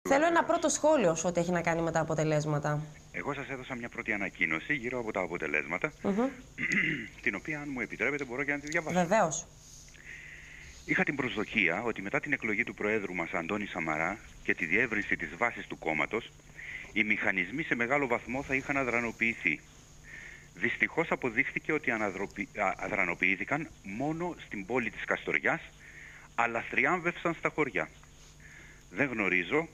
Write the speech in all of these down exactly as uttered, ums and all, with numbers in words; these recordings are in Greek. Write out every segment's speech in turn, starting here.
Θέλω ένα πρώτο σχόλιο σε ό,τι έχει να κάνει με τα αποτελέσματα. Εγώ σας έδωσα μια πρώτη ανακοίνωση γύρω από τα αποτελέσματα, Mm-hmm. την οποία, αν μου επιτρέπετε, μπορώ και να τη διαβάσω. Βεβαίως. Είχα την προσδοκία ότι μετά την εκλογή του Προέδρου μας Αντώνη Σαμαρά και τη διεύρυνση της βάσης του κόμματος, οι μηχανισμοί σε μεγάλο βαθμό θα είχαν αδρανοποιηθεί. Δυστυχώς αποδείχθηκε ότι αναδροπη... αδρανοποιήθηκαν μόνο στην πόλη της Καστοριάς, αλλά θριάμβευσαν στα χωριά. Δεν γνωρίζω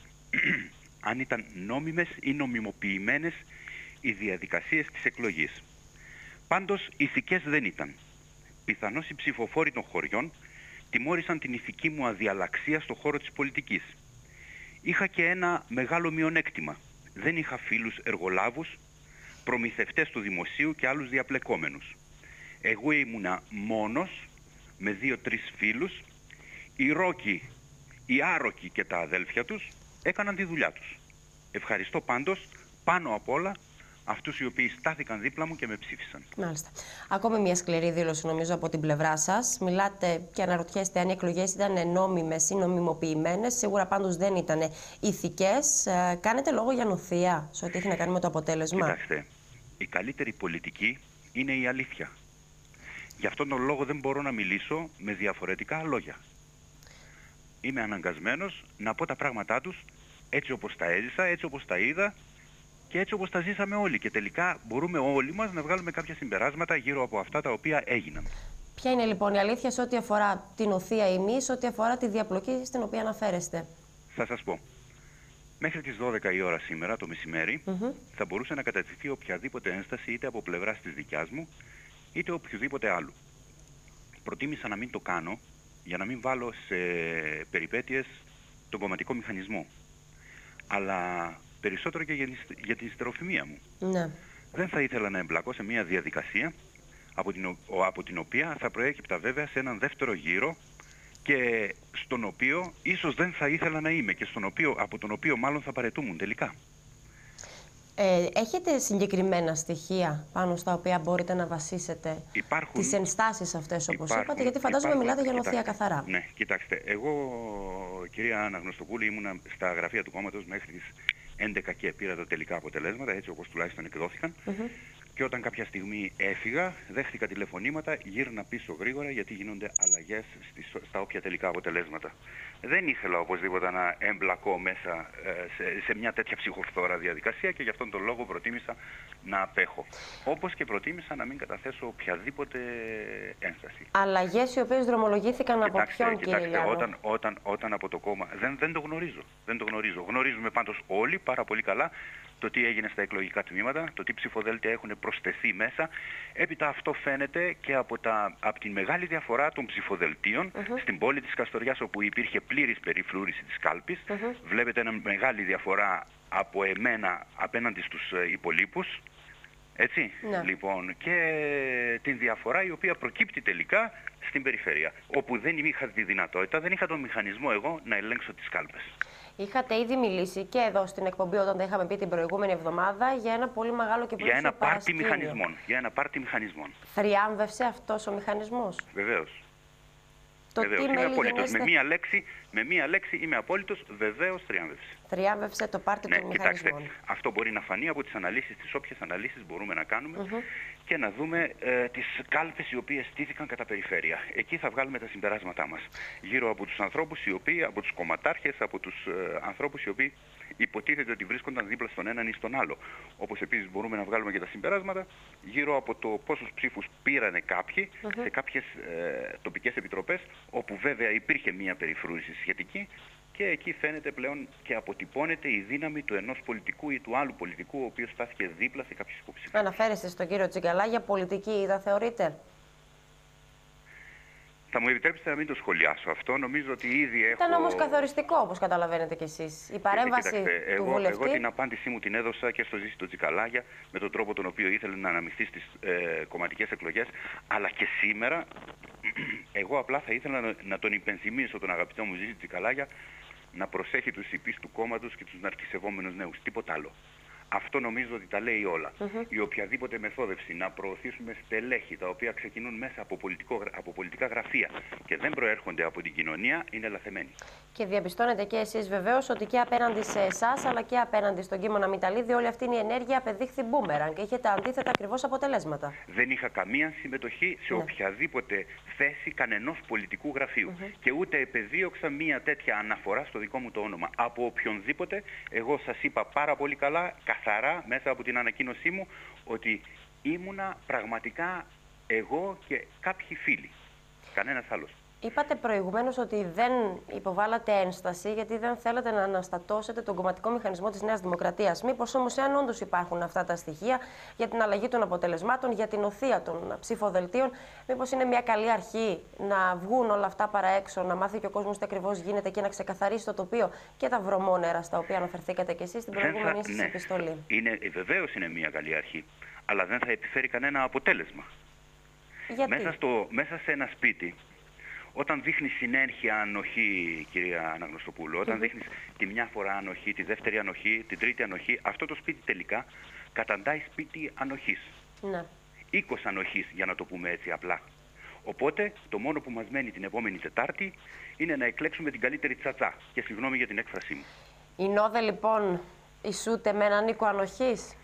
αν ήταν νόμιμες ή νομιμοποιημένες οι διαδικασίες της εκλογής. Πάντως ηθικές δεν ήταν. Πιθανώς οι ψηφοφόροι των χωριών τιμώρησαν την ηθική μου αδιαλαξία στο χώρο της πολιτικής. Είχα και ένα μεγάλο μειονέκτημα. Δεν είχα φίλους εργολάβους, προμηθευτές του δημοσίου και άλλους διαπλεκόμενους. Εγώ ήμουνα μόνος με δύο-τρεις φίλους. Οι Ρόκοι, οι Άρροκοι και τα αδέλφια τους έκαναν τη δουλειά τους. Ευχαριστώ πάντως πάνω απ' όλα αυτούς οι οποίοι στάθηκαν δίπλα μου και με ψήφισαν. Μάλιστα. Ακόμη μια σκληρή δήλωση, νομίζω, από την πλευρά σας. Μιλάτε και αναρωτιέστε αν οι εκλογές ήταν νόμιμες ή νομιμοποιημένες. Σίγουρα πάντως δεν ήταν ηθικές. Ε, κάνετε λόγο για νοθεία σε ό,τι έχει να κάνει με το αποτέλεσμα. Κοιτάξτε, η καλύτερη πολιτική είναι η αλήθεια. Γι' αυτόν τον λόγο δεν μπορώ να μιλήσω με διαφορετικά λόγια. Είμαι αναγκασμένος να πω τα πράγματά τους έτσι όπως τα έζησα, έτσι όπως τα είδα και έτσι όπως τα ζήσαμε όλοι. Και τελικά μπορούμε όλοι μας να βγάλουμε κάποια συμπεράσματα γύρω από αυτά τα οποία έγιναν. Ποια είναι λοιπόν η αλήθεια σε ό,τι αφορά την νοθεία ημί, σε ό,τι αφορά τη διαπλοκή στην οποία αναφέρεστε? Θα σας πω. Μέχρι τις δώδεκα η ώρα σήμερα το μεσημέρι Mm-hmm. θα μπορούσε να κατατεθεί οποιαδήποτε ένσταση είτε από πλευράς της δικιάς μου είτε οποιοδήποτε άλλου. Προτίμησα να μην το κάνω για να μην βάλω σε περιπέτειες τον κομματικό μηχανισμό. Αλλά περισσότερο και για την στεροφημία μου. Ναι. Δεν θα ήθελα να εμπλακώ σε μια διαδικασία από την, από την οποία θα προέκυπτα βέβαια σε έναν δεύτερο γύρο και στον οποίο ίσως δεν θα ήθελα να είμαι και στον οποίο, από τον οποίο μάλλον θα παραιτούμουν τελικά. Ε, έχετε συγκεκριμένα στοιχεία πάνω στα οποία μπορείτε να βασίσετε υπάρχουν, τις ενστάσεις αυτές, όπως υπάρχουν, είπατε, γιατί φαντάζομαι υπάρχουν, μιλάτε για νοθεία κοιτάξτε, καθαρά. Ναι, κοιτάξτε, εγώ, κυρία Αναγνωστοπούλη, ήμουνα στα γραφεία του κόμματος μέχρι τις έντεκα και πήρα τα τελικά αποτελέσματα, έτσι όπως τουλάχιστον εκδόθηκαν. Mm-hmm. Και όταν κάποια στιγμή έφυγα, δέχτηκα τηλεφωνήματα, γύρνα πίσω γρήγορα γιατί γίνονται αλλαγές στις, στα όποια τελικά αποτελέσματα. Δεν ήθελα οπωσδήποτε να εμπλακώ μέσα ε, σε, σε μια τέτοια ψυχοφθόρα διαδικασία και γι' αυτόν τον λόγο προτίμησα να απέχω. Όπως και προτίμησα να μην καταθέσω οποιαδήποτε ένσταση. Αλλαγές οι οποίες δρομολογήθηκαν κοιτάξτε, από ποιον, κοιτάξτε, κύριε Λιάνο? Όταν, όταν, όταν από το κόμμα... Δεν, δεν το γνωρίζω. Δεν το γνωρίζω. Γνωρίζουμε πάντως όλοι πάρα πολύ καλά το τι έγινε στα εκλογικά τμήματα, το τι ψηφοδέλτια έχουν προσθεθεί μέσα. Έπειτα αυτό φαίνεται και από, τα, από την μεγάλη διαφορά των ψηφοδελτίων uh-huh. στην πόλη της Καστοριάς, όπου υπήρχε πλήρης περιφρούρηση της κάλπης. Uh-huh. Βλέπετε ένα μεγάλη διαφορά από εμένα απέναντι στους ε, υπολείπους. Έτσι, ναι. Λοιπόν, και την διαφορά η οποία προκύπτει τελικά στην περιφέρεια, όπου δεν είχα τη δυνατότητα, δεν είχα τον μηχανισμό εγώ να ελέγξω τις κάλπες. Είχατε ήδη μιλήσει και εδώ στην εκπομπή όταν τα είχαμε πει την προηγούμενη εβδομάδα για ένα πολύ μεγάλο και για ένα πάρτι μηχανισμών. Για ένα πάρτι μηχανισμών. Θριάμβευσε αυτός ο μηχανισμός? Βεβαίως. Το βεβαίως. τι Είμαι απόλυτος. γενέστε... Με μία λέξη, με μία λέξη είμαι απόλυτος, βεβαίως θριάμβευσε. Θριάμβευσε το πάρτι ναι, των μηχανισμών. Κοιτάξτε, αυτό μπορεί να φανεί από τις αναλύσεις, τις όποιες αναλύσεις μπορούμε να κάνουμε uh-huh. και να δούμε ε, τις κάλπες οι οποίες στήθηκαν κατά περιφέρεια. Εκεί θα βγάλουμε τα συμπεράσματά μας. Γύρω από τους ανθρώπους οι οποίοι, από τους κομματάρχες, από τους ε, ανθρώπους οι οποίοι υποτίθεται ότι βρίσκονταν δίπλα στον έναν ή στον άλλο. Όπως επίσης μπορούμε να βγάλουμε και τα συμπεράσματα γύρω από το πόσους ψήφους πήρανε κάποιοι uh-huh. σε κάποιες ε, τοπικές επιτροπές, όπου βέβαια υπήρχε μία περιφρούρηση σχετική. Και εκεί φαίνεται πλέον και αποτυπώνεται η δύναμη του ενός πολιτικού ή του άλλου πολιτικού, ο οποίος στάθηκε δίπλα σε κάποιους υποψηφίους. Αναφέρεστε στον κύριο Τσιγκαλά για πολιτική είδα, θεωρείτε? Θα μου επιτρέψετε να μην το σχολιάσω αυτό. Νομίζω ότι ήδη έχω... Ήταν όμως καθοριστικό, όπως καταλαβαίνετε κι εσείς. Η παρέμβαση Κοιτάξτε, του εγώ, βουλευτή... Εγώ την απάντησή μου την έδωσα και στο Ζήση το Τσικαλάγια, με τον τρόπο τον οποίο ήθελε να αναμειχθεί στις ε, κομματικές εκλογές. Αλλά και σήμερα, εγώ απλά θα ήθελα να, να τον υπενθυμίσω τον αγαπητό μου Ζήση Τσικαλάγια να προσέχει τους υπείς του κόμματος και τους ναρκισσευόμενους νέους. Τίποτα άλλο. Αυτό νομίζω ότι τα λέει όλα. Mm-hmm. Η οποιαδήποτε μεθόδευση να προωθήσουμε στελέχη τα οποία ξεκινούν μέσα από, πολιτικό, από πολιτικά γραφεία και δεν προέρχονται από την κοινωνία είναι λαθεμένη. Και διαπιστώνετε και εσείς βεβαίως ότι και απέναντι σε εσάς αλλά και απέναντι στον Κίμωνα Μηταλίδη όλη αυτή η ενέργεια απεδείχθη μπούμεραν και είχε τα αντίθετα ακριβώς αποτελέσματα. Δεν είχα καμία συμμετοχή σε ναι. οποιαδήποτε θέση κανενός πολιτικού γραφείου mm-hmm. και ούτε επεδίωξα μία τέτοια αναφορά στο δικό μου το όνομα από οποιονδήποτε. Εγώ σας είπα πάρα πολύ καλά, καθαρά μέσα από την ανακοίνωσή μου, ότι ήμουνα πραγματικά εγώ και κάποιοι φίλοι. Κανένας άλλος. Είπατε προηγουμένως ότι δεν υποβάλατε ένσταση γιατί δεν θέλετε να αναστατώσετε τον κομματικό μηχανισμό της Νέας Δημοκρατίας. Μήπως όμως, εάν όντως υπάρχουν αυτά τα στοιχεία για την αλλαγή των αποτελεσμάτων, για την οθεία των ψηφοδελτίων, μήπως είναι μια καλή αρχή να βγουν όλα αυτά παρά έξω, να μάθει και ο κόσμος τι ακριβώς γίνεται και να ξεκαθαρίσει το τοπίο και τα βρωμόνερα στα οποία αναφερθήκατε και εσείς στην προηγούμενη σας ναι. επιστολή. Είναι, βεβαίως είναι μια καλή αρχή, αλλά δεν θα επιφέρει κανένα αποτέλεσμα. Γιατί? Μέσα, στο, μέσα σε ένα σπίτι, όταν δείχνεις συνέχεια ανοχή, κυρία Αναγνωστοπούλου, όταν mm-hmm. δείχνεις τη μια φορά ανοχή, τη δεύτερη ανοχή, την τρίτη ανοχή, αυτό το σπίτι τελικά καταντάει σπίτι ανοχής. Ναι. Οίκος ανοχής, για να το πούμε έτσι απλά. Οπότε, το μόνο που μας μένει την επόμενη Τετάρτη είναι να εκλέξουμε την καλύτερη τσατσά. Και συγγνώμη για την έκφρασή μου. Η Νόδε, λοιπόν, ισούται με έναν οίκο ανοχής.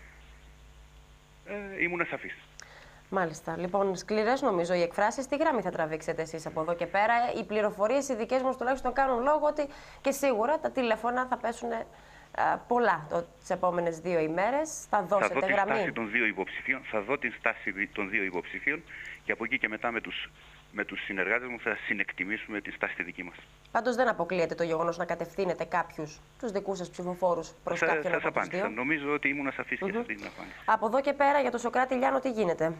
Ε, ήμουν ασαφής. Μάλιστα. Λοιπόν, σκληρές νομίζω οι εκφράσεις. Τι γραμμή θα τραβήξετε εσείς από εδώ και πέρα? Οι πληροφορίες οι δικές μας τουλάχιστον κάνουν λόγο ότι και σίγουρα τα τηλέφωνα θα πέσουν α, πολλά τις επόμενες δύο ημέρες. Θα δώσετε θα δω γραμμή. Τη στάση των δύο υποψηφίων, θα δω την στάση των δύο υποψηφίων και από εκεί και μετά με τους, με τους συνεργάτες μου θα συνεκτιμήσουμε τη στάση τη δική μας. Πάντως δεν αποκλείεται το γεγονός να κατευθύνετε κάποιους, τους δικούς σας ψηφοφόρους, προς κάποιον από τους δύο. Νομίζω ότι ήμουν ασαφής mm-hmm. και σε αυτή την απάντηση. Από εδώ και πέρα για τον Σωκράτη Λιάνο τι γίνεται?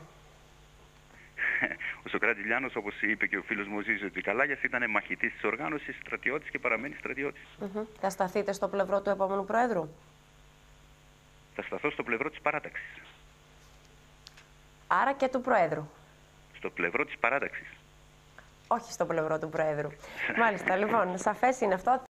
Ο Σωκράτης Λιάνος, όπως είπε και ο φίλος μου ο Ζήσης Τσικαλάγιας, ήταν μαχητής της οργάνωσης, στρατιώτης και παραμένει στρατιώτης. Mm-hmm. Θα σταθείτε στο πλευρό του επόμενου Προέδρου? Θα σταθώ στο πλευρό της παράταξης. Άρα και του Προέδρου? Στο πλευρό της παράταξης. Όχι στο πλευρό του Προέδρου. Μάλιστα, λοιπόν, σαφές είναι αυτό.